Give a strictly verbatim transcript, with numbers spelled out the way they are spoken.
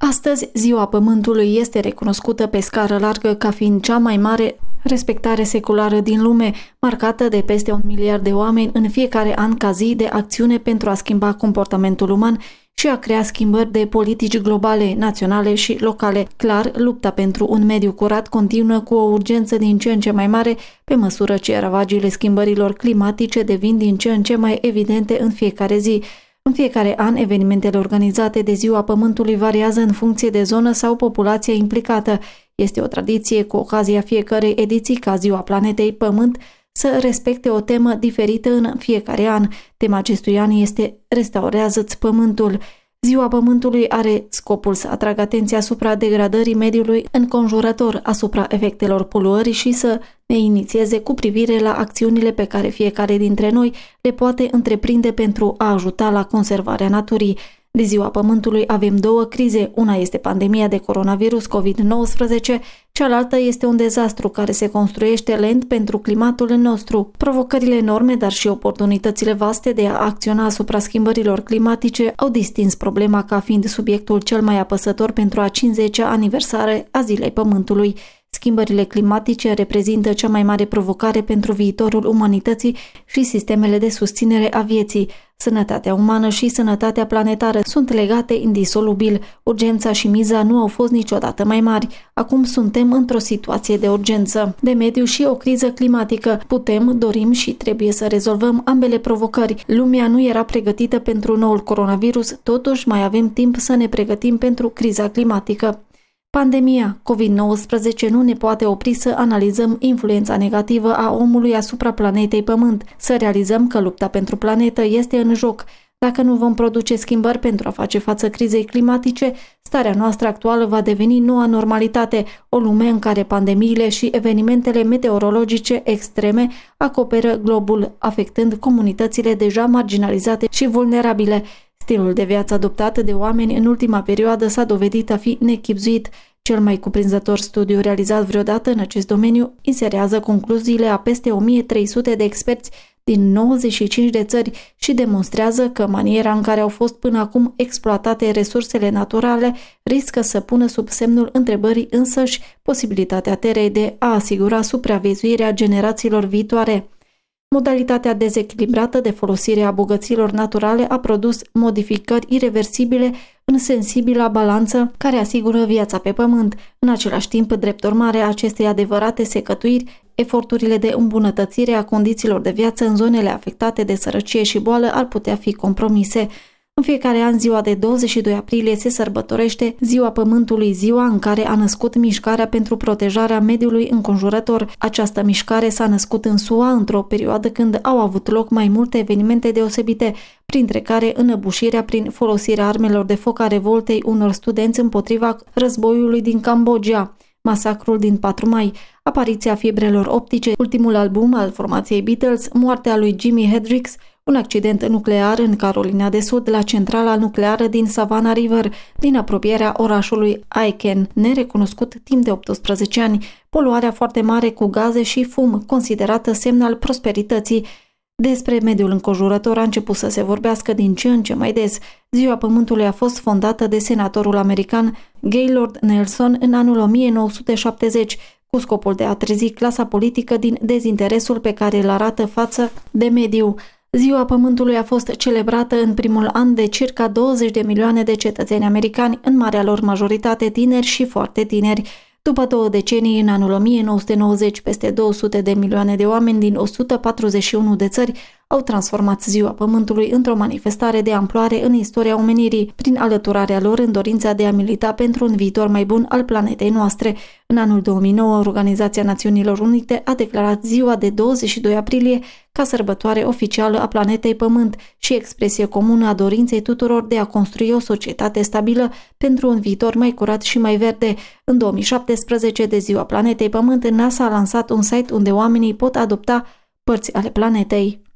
Astăzi, Ziua Pământului este recunoscută pe scară largă ca fiind cea mai mare respectare seculară din lume, marcată de peste un miliard de oameni în fiecare an ca zi de acțiune pentru a schimba comportamentul uman și a crea schimbări de politici globale, naționale și locale. Clar, lupta pentru un mediu curat continuă cu o urgență din ce în ce mai mare, pe măsură ce ravagiile schimbărilor climatice devin din ce în ce mai evidente în fiecare zi. În fiecare an, evenimentele organizate de Ziua Pământului variază în funcție de zonă sau populația implicată. Este o tradiție cu ocazia fiecărei ediții ca Ziua Planetei Pământ să respecte o temă diferită în fiecare an. Tema acestui an este Restaurează-ți Pământul. Ziua Pământului are scopul să atragă atenția asupra degradării mediului înconjurător, asupra efectelor poluării și să ne inițieze cu privire la acțiunile pe care fiecare dintre noi le poate întreprinde pentru a ajuta la conservarea naturii. De Ziua Pământului avem două crize. Una este pandemia de coronavirus covid nouăsprezece, cealaltă este un dezastru care se construiește lent pentru climatul nostru. Provocările enorme, dar și oportunitățile vaste de a acționa asupra schimbărilor climatice au distins problema ca fiind subiectul cel mai apăsător pentru a cincizecea aniversare a Zilei Pământului. Schimbările climatice reprezintă cea mai mare provocare pentru viitorul umanității și sistemele de susținere a vieții. Sănătatea umană și sănătatea planetară sunt legate indisolubil. Urgența și miza nu au fost niciodată mai mari. Acum suntem într-o situație de urgență, de mediu și o criză climatică. Putem, dorim și trebuie să rezolvăm ambele provocări. Lumea nu era pregătită pentru noul coronavirus, totuși mai avem timp să ne pregătim pentru criza climatică. Pandemia covid nouăsprezece nu ne poate opri să analizăm influența negativă a omului asupra planetei Pământ, să realizăm că lupta pentru planetă este în joc. Dacă nu vom produce schimbări pentru a face față crizei climatice, starea noastră actuală va deveni noua normalitate, o lume în care pandemiile și evenimentele meteorologice extreme acoperă globul, afectând comunitățile deja marginalizate și vulnerabile. Stilul de viață adoptat de oameni în ultima perioadă s-a dovedit a fi nechibzuit. Cel mai cuprinzător studiu realizat vreodată în acest domeniu inserează concluziile a peste o mie trei sute de experți din nouăzeci și cinci de țări și demonstrează că maniera în care au fost până acum exploatate resursele naturale riscă să pună sub semnul întrebării însăși posibilitatea Terei de a asigura supraviețuirea generațiilor viitoare. Modalitatea dezechilibrată de folosire a bogăților naturale a produs modificări ireversibile în sensibila balanță care asigură viața pe pământ. În același timp, drept urmare a acestei adevărate secătuiri, eforturile de îmbunătățire a condițiilor de viață în zonele afectate de sărăcie și boală ar putea fi compromise. În fiecare an, ziua de douăzeci și doi aprilie se sărbătorește Ziua Pământului, ziua în care a născut mișcarea pentru protejarea mediului înconjurător. Această mișcare s-a născut în S U A într-o perioadă când au avut loc mai multe evenimente deosebite, printre care înăbușirea prin folosirea armelor de foc a revoltei unor studenți împotriva războiului din Cambodgia, masacrul din patru mai, apariția fibrelor optice, ultimul album al formației Beatles, moartea lui Jimi Hendrix, un accident nuclear în Carolina de Sud, la centrala nucleară din Savannah River, din apropierea orașului Aiken, nerecunoscut timp de optsprezece ani, poluarea foarte mare cu gaze și fum, considerată semn al prosperității. Despre mediul înconjurător a început să se vorbească din ce în ce mai des. Ziua Pământului a fost fondată de senatorul american Gaylord Nelson în anul o mie nouă sute șaptezeci, cu scopul de a trezi clasa politică din dezinteresul pe care îl arată față de mediu. Ziua Pământului a fost celebrată în primul an de circa douăzeci de milioane de cetățeni americani, în marea lor majoritate tineri și foarte tineri. După două decenii, în anul o mie nouă sute nouăzeci, peste două sute de milioane de oameni din o sută patruzeci și unu de țări au transformat Ziua Pământului într-o manifestare de amploare în istoria omenirii, prin alăturarea lor în dorința de a milita pentru un viitor mai bun al planetei noastre. În anul două mii nouă, Organizația Națiunilor Unite a declarat ziua de douăzeci și doi aprilie ca sărbătoare oficială a planetei Pământ și expresie comună a dorinței tuturor de a construi o societate stabilă pentru un viitor mai curat și mai verde. În două mii șaptesprezece, de Ziua Planetei Pământ, NASA a lansat un site unde oamenii pot adopta părți ale planetei.